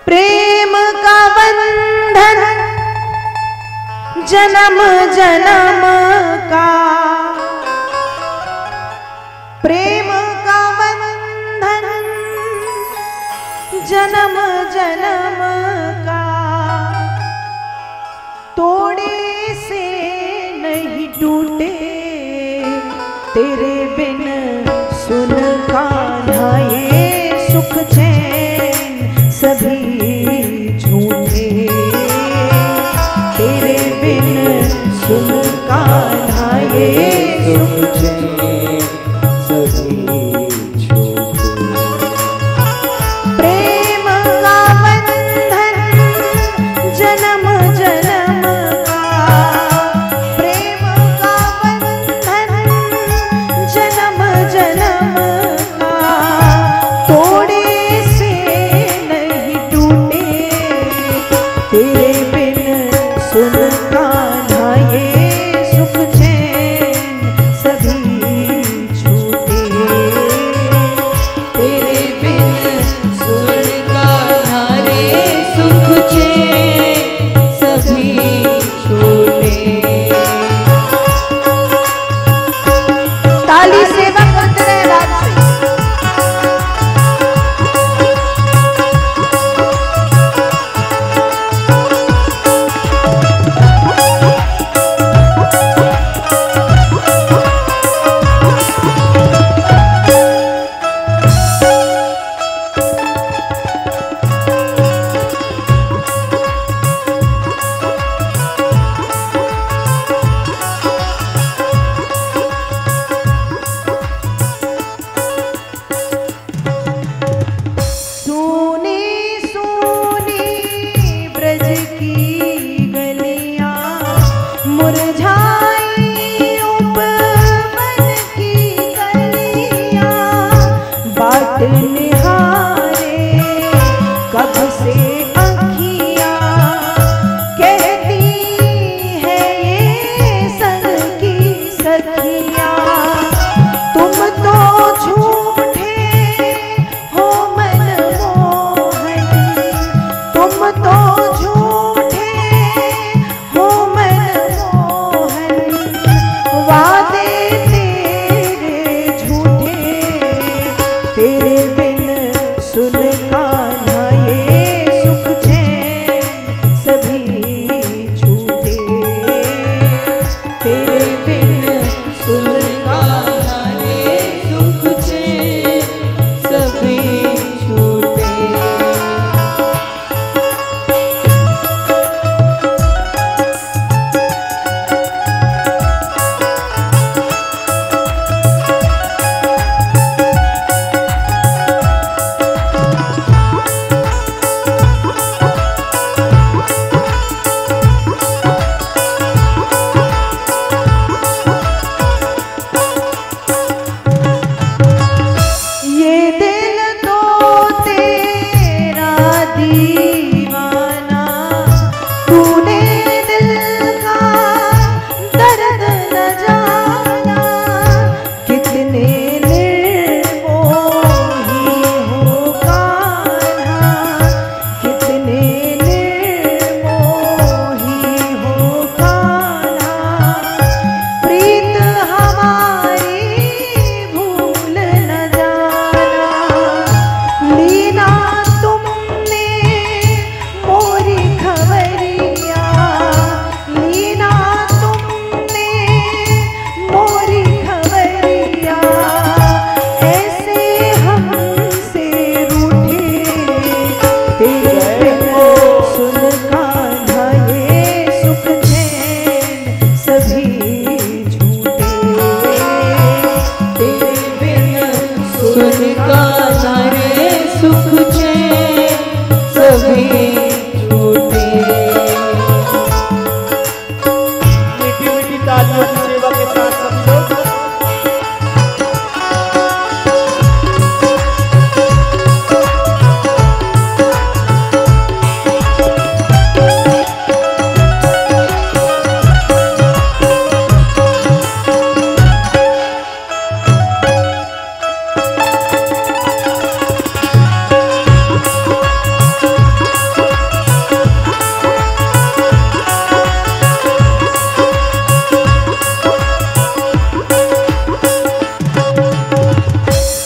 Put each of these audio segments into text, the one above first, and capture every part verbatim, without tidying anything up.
प्रेम का बंधन जन्म जन्म का, प्रेम का बंधन जन्म जन्म का, तोड़े से नहीं टूटे तेरे बिन सुन कान्हा ये सुख चैन सभी झूठे, तेरे बिन सुन कान्हा ये सुख चैन सभी झूठे। प्रेम का बंधन जन्म जन्म का, प्रेम का बंधन जन्म जन्म का, तोड़े से नहीं टूटे तेरे बिन सुन कान्हा ये सुख चैन सभी झूठे, तेरे बिन सुन कान्हा ये सुख चैन सभी झूठे। ताली सेवा करते रहे रात से।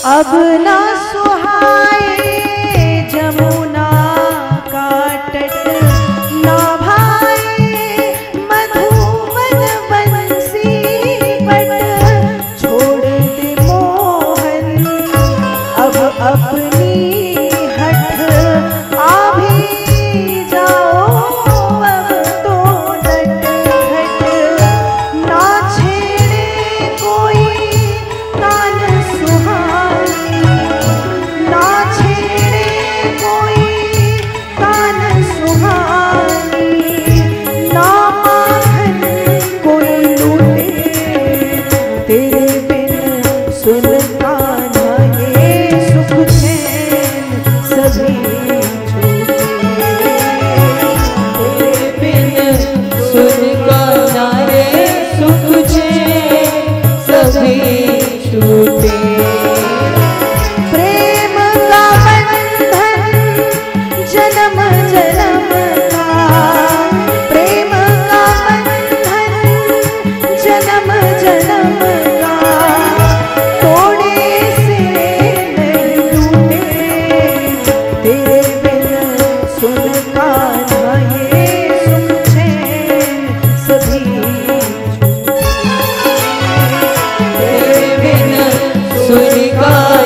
अब ना सुहाए जमुना का तट, ना भाए मधुवन बंसी पट। छोड़ दे मोहन अब अपनी हठ, आ भी जाओ अब तो डट घट। ना छेड़े कोई तान सुहानी, ना छेड़े कोई तान सुहानी। ना माखन कोई लूटे तेरे बिन सुन कान्हा, ये सुख चैन सभी छूटे। तेरे बिन सुन कान्हा रे सुख चैन सभी छूटे। प्रेम का बंधन जन्म जन्म का, प्रेम का बंधन जन्म जन्म का। तोड़े से नहीं टूटे तेरे बिन सुन कान्हा, ये सुख चैन सभी छूटे। तेरे बिन सुन कान्हा